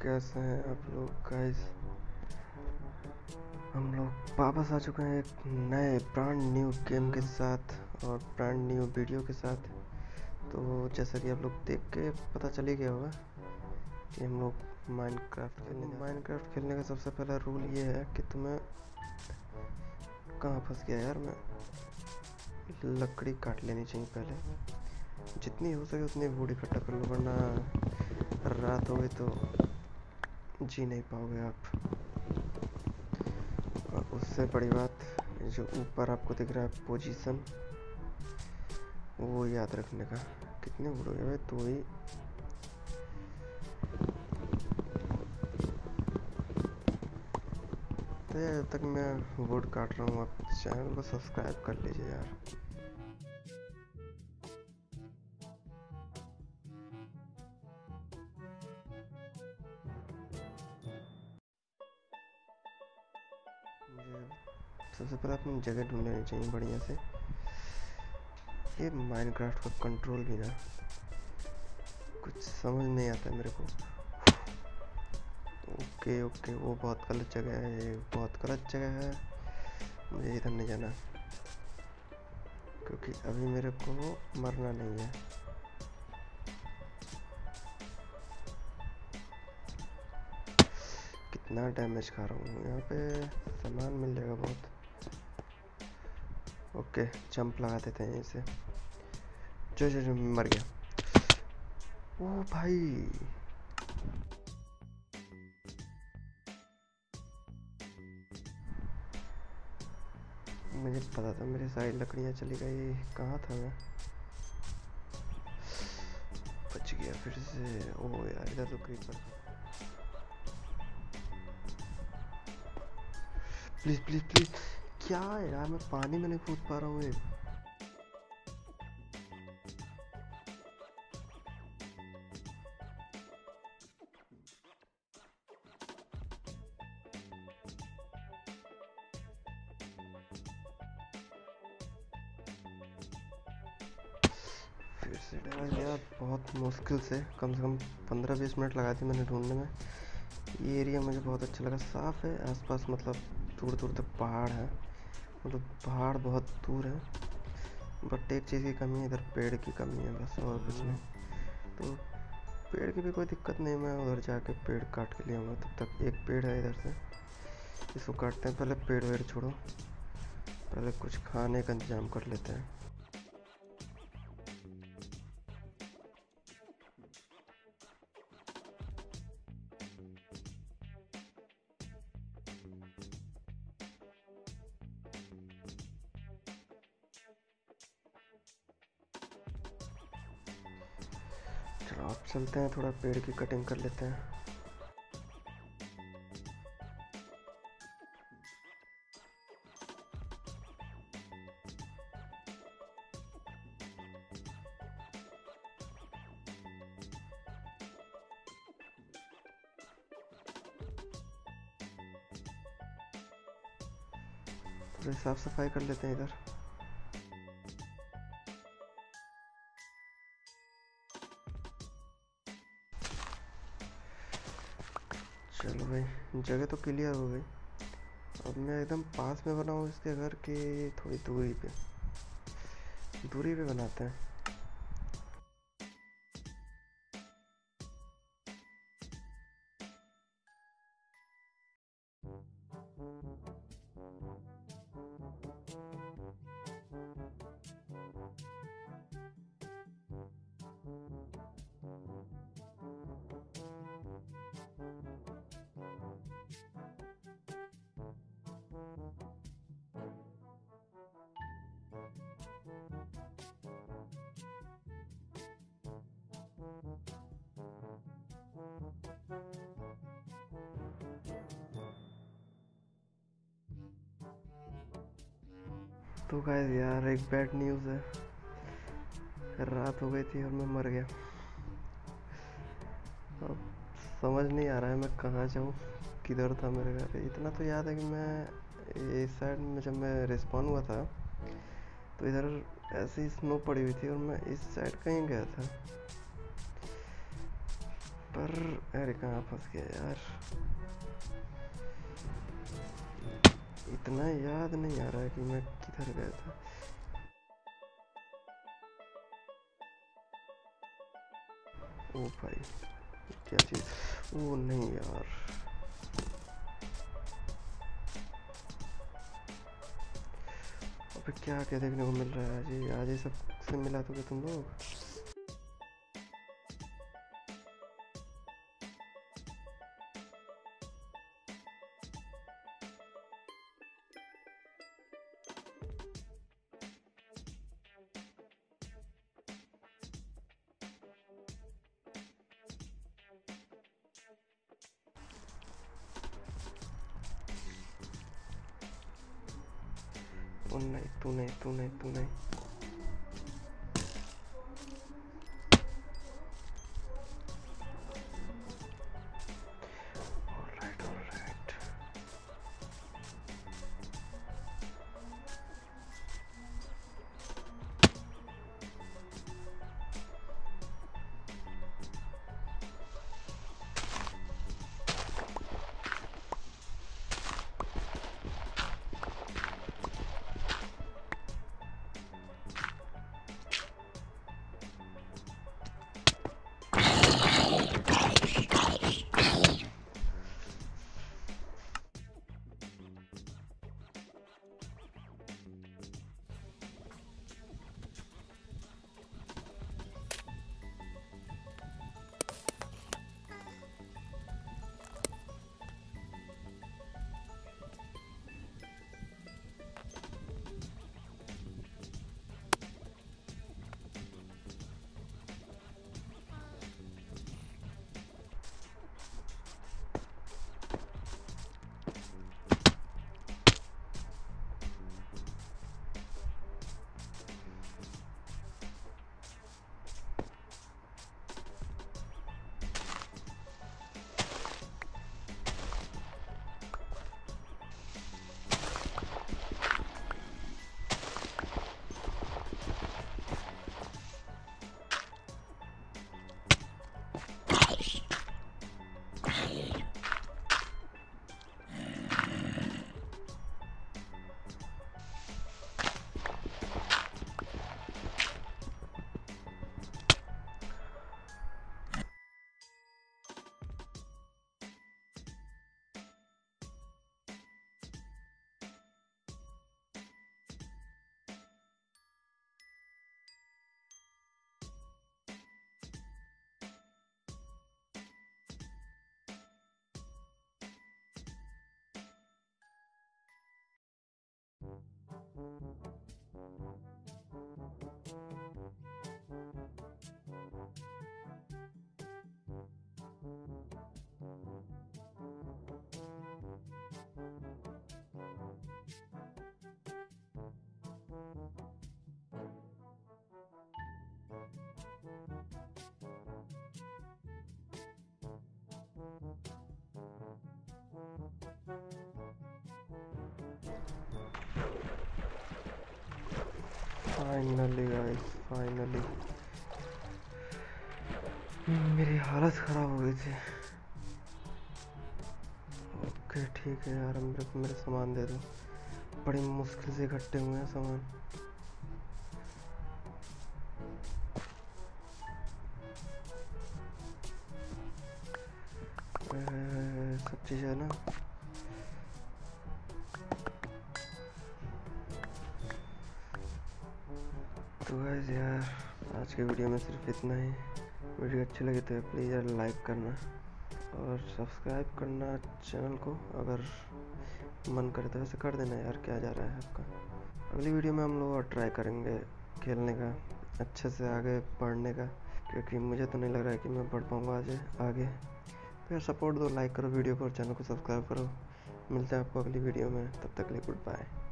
कैसे हैं आप लोग गाइस। हम लोग वापस आ चुके हैं एक नए ब्रांड न्यू गेम के साथ और ब्रांड न्यू वीडियो के साथ। तो जैसा कि आप लोग देख के पता चल ही गया होगा कि हम लोग माइनक्राफ्ट खेलने का सबसे पहला रूल ये है कि तुम्हें कहाँ फंस गया यार, मैं लकड़ी काट लेनी चाहिए पहले, जितनी हो सके उतनी वुड इकट्ठा कर लो, वरना रात हो गई तो जी नहीं पाओगे आप। और उससे बड़ी बात, जो ऊपर आपको दिख रहा है पोजीशन, वो याद रखने का। कितने वुड हो गए भाई? तो ही तो यार, जब तक मैं वुड काट रहा हूँ आप चैनल को सब्सक्राइब कर लीजिए यार। मुझे सबसे पहले अपनी जगह ढूंढ लेनी चाहिए बढ़िया से। ये माइनक्राफ्ट का कंट्रोल भी ना कुछ समझ नहीं आता मेरे को। ओके ओके, वो बहुत गलत जगह है, ये बहुत गलत जगह है, मुझे इधर नहीं जाना क्योंकि अभी मेरे को मरना नहीं है। कितना डैमेज खा रहा हूँ यहाँ पे, सामान मिल जाएगा बहुत। ओके, जंप लगा देते हैं इसे। जो मर गया। ओ भाई, मुझे पता था मेरी सारी लकड़ियाँ चली गई। कहाँ था मैं? बच गया फिर से। ओ यार, इधर तो क्रीपर। Please please please. क्या है यार, मैं पानी में नहीं कूद पा रहा हूँ। फिर से डरा यार, बहुत मुश्किल से कम 15-20 मिनट लगा दी मैंने ढूंढने में। ये एरिया मुझे बहुत अच्छा लगा, साफ है आसपास, मतलब दूर दूर तक पहाड़ है, मतलब पहाड़ बहुत दूर है। बट एक चीज़ की कमी है, इधर पेड़ की कमी है बस, और कुछ नहीं। तो पेड़ की भी कोई दिक्कत नहीं, मैं उधर जाके पेड़ काट के ले आऊँगा। तब तक एक पेड़ है इधर से, इसको काटते हैं। पहले पेड़ वेड़ छोड़ो, पहले कुछ खाने का इंतजाम कर लेते हैं। चलो आप चलते हैं, थोड़ा पेड़ की कटिंग कर लेते हैं। थोड़ी साफ सफाई कर लेते हैं इधर। चलो भाई, जगह तो क्लियर हो गई। अब मैं एकदम पास में बनाऊँ इसके घर की, थोड़ी दूरी पे बनाते हैं। तो गाइस यार, एक बैड न्यूज़ है, रात हो गई थी और मैं मर गया। अब समझ नहीं आ रहा है मैं कहाँ जाऊँ, किधर था मेरे घर। इतना तो याद है कि मैं इस साइड में, जब मैं रिस्पॉन हुआ था तो इधर ऐसी स्नो पड़ी हुई थी और मैं इस साइड कहीं गया था। पर अरे कहाँ फंस गया यार, इतना याद नहीं आ रहा है कि मैं किधर गया था। ओ भाई क्या चीज़, ओ नहीं यार, अबे क्या क्या देखने को मिल रहा है आज ही सबसे मिला तो तुम लोग। ओ नहीं, तू नहीं, तू नहीं, तू नहीं। Alright alright, finally guys, finally मेरी हालत ख़राब हो गई थी। ओके ठीक है यार, मेरे को मेरा सामान दे दो, बड़ी मुश्किल से इकट्ठे हुए हैं सामान। सब चीज़ है ना, तो गाइस यार आज के वीडियो में सिर्फ इतना ही। वीडियो अच्छी लगी तो प्लीज़ यार लाइक करना और सब्सक्राइब करना चैनल को, अगर मन करे तो वैसे कर देना यार, क्या जा रहा है आपका। अगली वीडियो में हम लोग और ट्राई करेंगे खेलने का, अच्छे से आगे बढ़ने का, क्योंकि मुझे तो नहीं लग रहा है कि मैं बढ़ पाऊँगा आगे। तो यार सपोर्ट दो, लाइक करो वीडियो को और चैनल को सब्सक्राइब करो। मिलते हैं आपको अगली वीडियो में, तब तक के लिए गुड बाय।